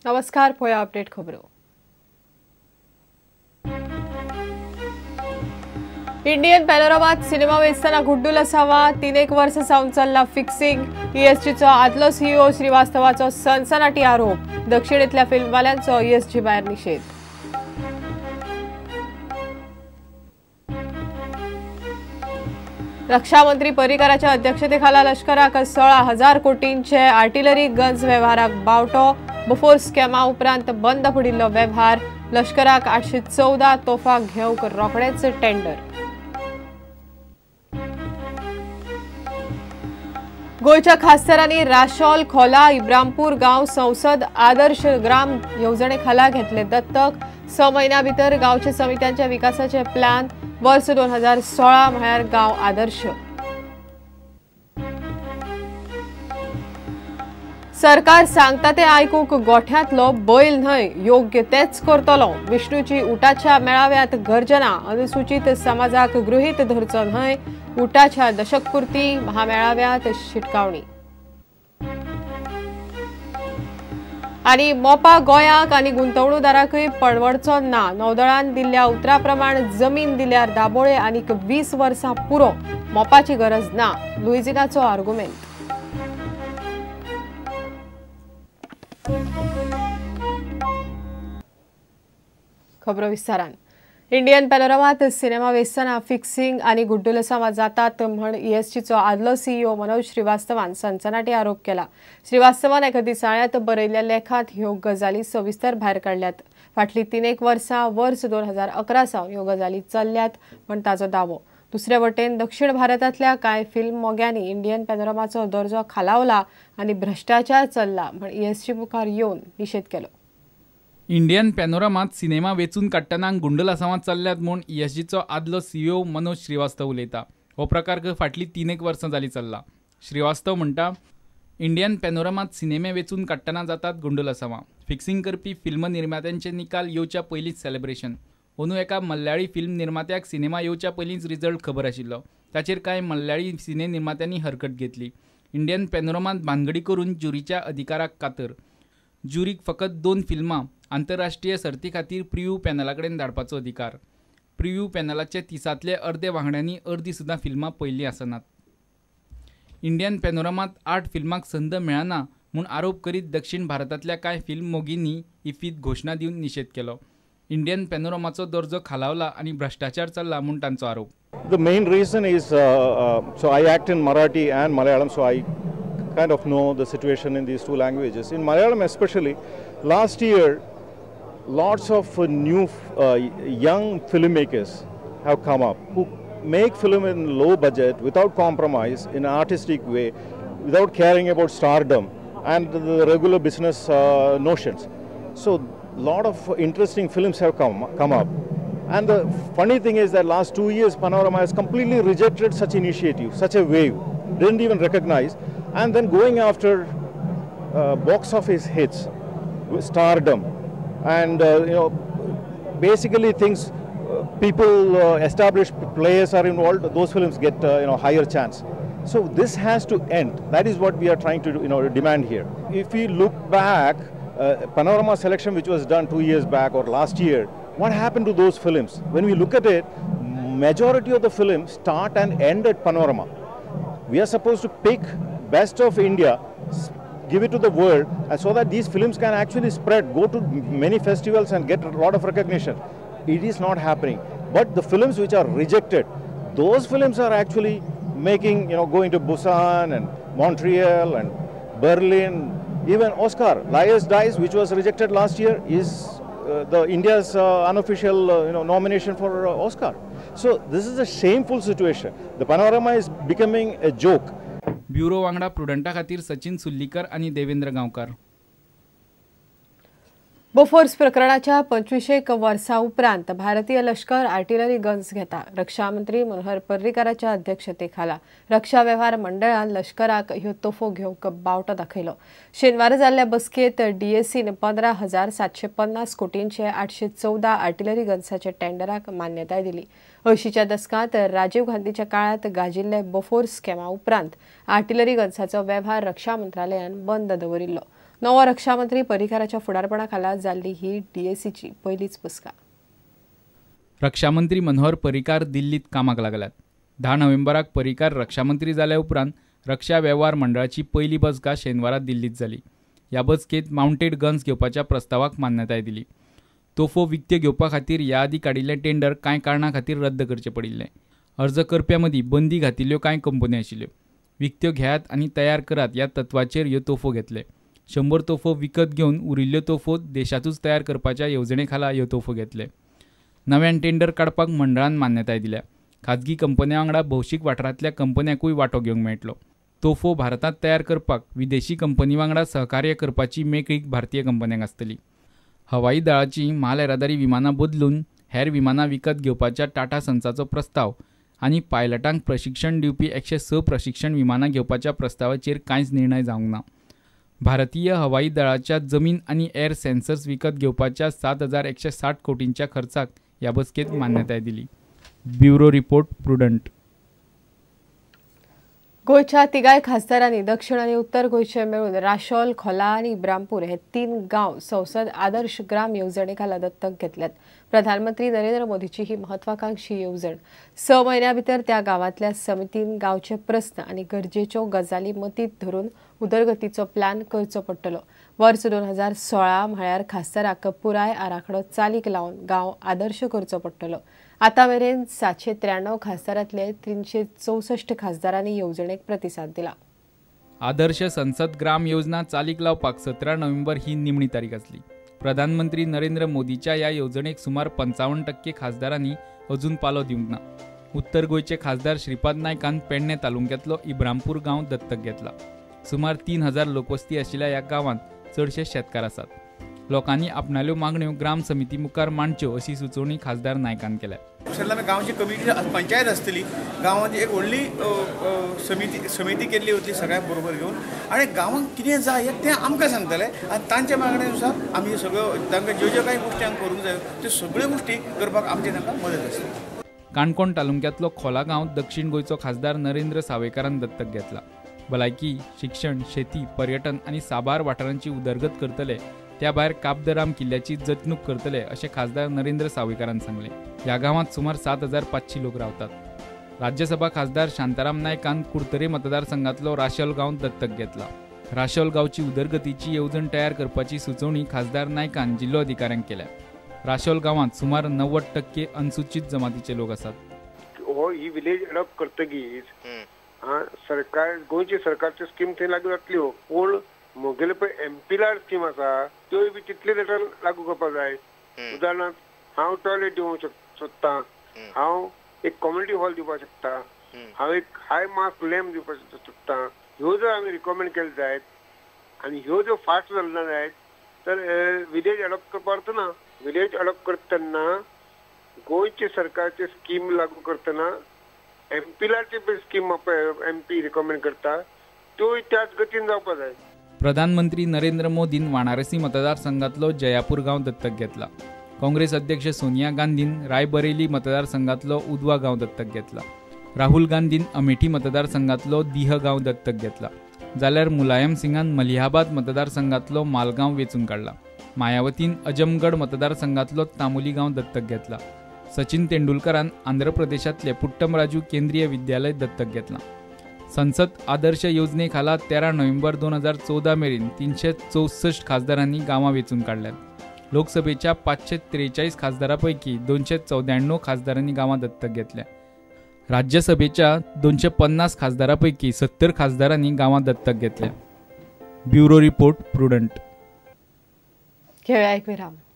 नमस्कार, पळोवया अपडेट खबरो। इंडियन पॅनोरमात सिनेमा वेचताना गुड्डू लसावा 3 वर्सां सावन चल्ला फिक्सिंग। ईएसजीचो आदलो सीईओ श्रीवास्तवाचो सनसनाटी आरोप। दक्षिणेतल्या फिल्मवाल्यांचो ईएसजी भायर निषेध। रक्षा मंत्री पर्रीकाराच्या अध्यक्षतेखाला लष्कराक 16,000 कोटींचे आर्टिलरी गन्स वेव्हाराक बावटो। बोफोर स्कॅमा उपरांत बंद पडिल्लो वेव्हार। लष्कराक 814 तोफा घेवंक रोखडेच टेंडर। गोयच्या खासदारांनी राशोल, खोला, इब्रामपूर गांव संसद आदर्श ग्राम येवजणेखाला घेतले दत्तक। 6 म्हयन्यां भितर गांवच्या समित्यांच्या विकासाचे प्लॅन। वर्स 2016 म्हळ्यार गांव आदर्श। सरकार सांगता ते आयकूंक गोठ्यांतलो बैल न्हय, योग्य तेच करतलो। विष्णूची उटाच्या मेळाव्यांत गर्जना। अनुसूचित समाजाक गृहीत धरचो न्हय। उटाच्या दशकपुर्ती महामेळाव्यांत शिटकावणी। आनी मोपा गोंयाक आनी गुंतवणूकदारांकय परवडचो ना। नौदळान दिल्ल्या उतरा प्रमाण जमीन दिल्यार दाबोळे आनीक 20 वर्सां पुरो। मोपाची गरज ना, लुइजिनाचो आर्ग्युमेंट। खबरो विस्तारान। इंडियन पॅनोरमात सिनेमा वेचताना फिक्सिंग आनी गुड्डू लसावा जातात म्हण ईएसजीचो आदलो सीईओ मनोज श्रीवास्तवान सनसनाटी आरोप केला। श्रीवास्तवान एका दिसाळ्यांत बरयल्ल्या लेखांत ह्यो गजाली सविस्तर भायर काडल्यात। फाटलीं 3 वर्सां वर्स 2011 सावन ह्यो गजाली चल्ल्यात म्हण ताचो दावो। दुसरे वटेन दक्षिण भारतांतल्या कांय फिल्म मोग्यांनी इंडियन पॅनोरमाचो दर्जो खालावला आनी भ्रष्टाचार चल्ला म्हण ईएसजी मुखार येवन निशेध केलो। इंडियन पॅनोरमात सिनेमा वेचून काडटना गुंडू लसावा चल्ल्यात म्हूण ईएसजीचो आदलो सीईओ मनोज श्रीवास्तव उलयता। हो प्रकार फाटलीं 3 वर्सां जाली चल्ला। श्रीवास्तव म्हणटा, इंडियन पॅनोरमात सिनेमे वेचून काडटना जातात गुंडू लसावा। फिक्सिंग करपी फिल्म निर्मात्यांचे निकाल येवच्या पयलींच सेलिब्रेशन। अंदू एका मल्याळी फिल्म निर्मात्याक सिनेमा येवच्या पयलींच रिजल्ट खबर आशिल्लो। ताचेर कांय मल्याळी सिने निर्मात्यांनी हरकत घेतली। इंडियन पॅनोरमात भानगडी करून ज्युरीच्या अधिकाराक कातर। ज्युरीक फकत 2 फिल्मां आंतरराष्ट्रीय सर्ती खातीर प्रिव्ह्यू पॅनलाकडेन धाडपाचो अधिकार। प्रिव्ह्यू पॅनलाचे 30तले अर्दे वांगड्यांनी अर्दी सुद्दां फिल्मां पयलीं आसनात। इंडियन पॅनोरमात 8 फिल्मांक संद मेळना म्हूण आरोप करीत दक्षिण भारतांतल्या कांय फिल्म मोगींनी इफ्फीत घोशणा दिवन निशेध केलो। इंडियन पॅनोरमाचो दर्जो खालावला आनी भ्रष्टाचार चल्ला म्हूण तांचो आरोप। The main reason is so I act in Marathi and Malayalam, so I kind of know the situation in these two languages. In Malayalam especially, last year lots of new young filmmakers have come up who make film in low budget without compromise in an artistic way, without caring about stardom and the regular business notions. So lot of interesting films have come up, and the funny thing is that last 2 years Panorama has completely rejected such initiative, such a wave, didn't even recognize, and then going after box office hits, stardom, and basically things people established players are involved, those films get higher chance. So this has to end. That is what we are trying to demand here. If we look back, Panorama selection which was done 2 years back or last year, what happened to those films? When we look at it, majority of the films start and end at Panorama. We are supposed to pick best of India, give it to the world, and so that these films can actually spread, go to many festivals and get a lot of recognition. It is not happening. But the films which are rejected, those films are actually making, going to Busan and Montreal and Berlin, even Oscar. Liars Dies, which was rejected last year, is the India's unofficial nomination for Oscar. So this is a shameful situation. The Panorama is becoming a joke. Bureau वांगडा प्रुडंटा खातीर सचिन सुल्लीकर आनी देवेंद्र गांवकार। Bofors प्रकरणाच्या 25 वर्सां उपरांत भारतीय लष्कर artillery guns घेता। रक्षा मंत्री मनोहर पर्रीकाराच्या अध्यक्षतेखाला रक्षा वेव्हार मंडळान लष्कराक ह्यो तोफो घेवंक बावटो दाखयलो। शेनवारा जाल्ल्या बसकेत डीएसीन 15,750 कोटींचे 814 आर्टिलरी गन्साचे टेंडराक मान्यताय दिली। 80च्या दशकांत राजीव गांधीच्या काळात गाजिल्ले बोफोर्स स्कॅमा उपरांत आर्टिलरी गन्साचो वेव्हार रक्षा मंत्रालयान बंद दवरिल्लो। नवो रक्षा मंत्री पर्रीकाराच्या फुडारपणाखाला जाल्ली ही DACची पहिलीच बसका. रक्षा मंत्री मनोहर पर्रीकार दिल्लीत कामाक लागल्यात. 10 नोव्हेंबराक पर्रीकार रक्षा मंत्री जाल्या उपरांत रक्षा वेव्हार मंडळाची पहिली बसका शेनवारा दिल्लीत जाली. ह्या बसकेत माउंटेड गन्स घेवपाच्या प्रस्तावाक मान्यताय दिली. तोफो विकत्यो घेवपा खातीर ह्या आदी काडिल्लें टेंडर कांय कारणां खातीर रद्द करचें पडिल्लें. अर्ज करप्यां मदीं बंदी घातिल्ल्यो कांय कंपनी आशिल्ल्यो. विकत्यो घेयात आनी तयार करात ह्या तत्वाचेर ह्यो तोफो घेतले. 100 तोफो विकत घेवन उरिल्ल्यो तोफो देशांतूच तयार करपाच्या येवजणे खाला ह्यो तोफो घेतले. नव्यान टेंडर काडपाक मंडळान मान्यताय दिल्या. खाजगी कंपन्यां वांगडा भौशीक वाठारांतल्या कंपन्यांकूय वांटो घेवंक मेळटलो. तोफो भारतांत तयार करपाक विदेशी कंपनी वांगडा सहकार्य करपाची मेकळीक भारतीय कंपन्यांक आसतली. हवाई दळाची म्हाल येरादारी विमानां बदलून हेर विमानां विकत घेवपाच्या टाटा सन्साचो प्रस्ताव आनी पायलटांक प्रशिक्षण दिवपी 106 प्रशिक्षण विमानां घेवपाच्या प्रस्तावाचेर कांयच निर्णय जावंक ना. भारतीय हवाई दळाच्या जमीन आनी एअर सेन्सर्स विकत घेवपाच्या 7,160 कोटींच्या खर्चाक ह्या बसकेत मान्यताय दिली. Bureau report Prudent. गोयच्या तिगाय खासदारांनी दक्षिण आणि उत्तर गोयचे मेळून राशोल, खोला आणि इब्रामपूर हे 3 गांव संसद आदर्श ग्राम येवजणेखाला दत्तक घेतल्यात. प्रधानमंत्री नरेंद्र मोदीची ही महत्वाकांक्षी येवजण 6 म्हयन्यां भितर त्या गांवांतल्या समितीन गांवचे प्रस्न आनी गरजेच्यो गजाली मतींत धरून उदरगतीचो प्लॅन करचो पडटलो. वर्स 2016 म्हळ्यार खासदाराक पुराय आराखडो चालीक लावन गांव आदर्श करचो पडटलो. आता मेरेन 793 खासदारांतले 364 खासदारांनी येवजणेक प्रतिसाद दिला. आदर्श संसद ग्राम योजना चालीक लावपाक 17 नोव्हेंबर ही निमणी तारीख आसली. प्रधानमंत्री नरेंद्र मोदीच्या ह्या येवजणेक सुमार 55% खासदारांनी अजून पालो दिवंक ना. उत्तर गोयचे खासदार श्रीपाद नायकान पेडणे तालुक्यांतलो इब्रामपूर गांव दत्तक घेतला. सुमार 3000 लोकवस्ती आशिल्ल्या ह्या गांवांत चडशे शेतकार आसात. लोकांनी आपणाल्यो मागण्यो ग्राम समिती मुखार मांडच्यो अशी सुचोवणी खासदार नायकान केल्या. गांवची कमिटी पंचायत आसतली, गांवांत एक व्हडली समिती केल्ली वतली सगळ्यांक बरोबर घेवन आनी गांवांक कितें जाय तें आमकां सांगतले आनी तांच्या मागण्यानुसार आमी सगळ्यो तांकां ज्यो ज्यो कांय गोश्टी हांगा करूंक जाय त्यो सगळ्यो गोश्टी करपाक आमचे तांकां मदत आसतली. काणकोण तालुक्यांतलो खोला गांव दक्षिण गोंयचो खासदार नरेंद्र सावयकारान दत्तक घेतला. भलायकी, शिक्षण, शेती, पर्यटन आनी साबार वाठारांची उदरगत करतले. त्या भायर काबदराम किल्ल्याची जतणूक करतले अशें खासदार नरेंद्र सावयकारान सांगलें. ह्या गांवांत सुमार 7500 लोक रावतात. राज्यसभा खासदार शांताराम नायकान कुडतरे मतदारसंघातलो राशोल गांव दत्तक घेतला. राशोल गांवची उदरगतीची येवजण तयार करपाची सुचोवणी खासदार नायकान जिल्लो अधिकाऱ्यांक केल्या. राशोल गांवांत सुमार 90% अनुसूचित जमातीचे लोक आसात. ही विलेज अडॉप्ट करतकीच सरकार गोंयची सरकारच्यो स्कीम थंय लागू जातल्यो, पूण मुगेले पळय एमपीलार स्कीम आसा त्योय बी तितले लेटर लागू करपाक जाय. उदाहरणार्थ हांव टॉयलेट दिवंक सोदतां, हांव एक कम्युनिटी हॉल दिवपाक शकता, हांव एक हाय मार्क लॅम्प दिवपाक सोदतां. ह्यो जर आमी रिकमेंड केल्यो जायत आनी ह्यो जर फास्ट जाल्यो जायत तर विलेज अडॉप्ट करपाक अर्थ ना. विलेज अडॉप्ट करतना गोंयचे सरकारचे स्कीम लागू करतना एमपीलारचे स्कीम एमपी रिकमेंड करता त्योय त्याच गतीन जावपाक जाय. प्रधानमंत्री नरेंद्र मोदीन वाराणसी मतदारसंघातलो जयापूर गांव दत्तक घेतला. काँग्रेस अध्यक्ष सोनिया गांधीन रायबरेली मतदारसंघातलो उदवा गांव दत्तक घेतला. राहुल गांधीन अमेठी मतदारसंघातलो दीह गांव दत्तक घेतला. जाल्यार मुलायम सिंगान मलिहाबाद मतदारसंघातलो मालगांव वेचून काढला. मायावतीन अजमगड मतदारसंघातलो तामोली गांव दत्तक घेतला. सचिन तेंडुलकरान आंध्र प्रदेशातले पुट्टमराजू केंद्रीय विद्यालय दत्तक घेतला. संसद आदर्श योजनेखाला 13 नोव्हेंबर 2014 मेरेन 364 खासदारांनी गांवां वेचून काढल्यात. लोकसभेच्या 543 खासदारांपैकी 294 खासदारांनी गांवां दत्तक घेतल्या. राज्यसभेच्या 250 खासदारांपैकी 70 खासदारांनी गांवां दत्तक घेतल्या. Bureau report Prudent. घेऊया एक विराम.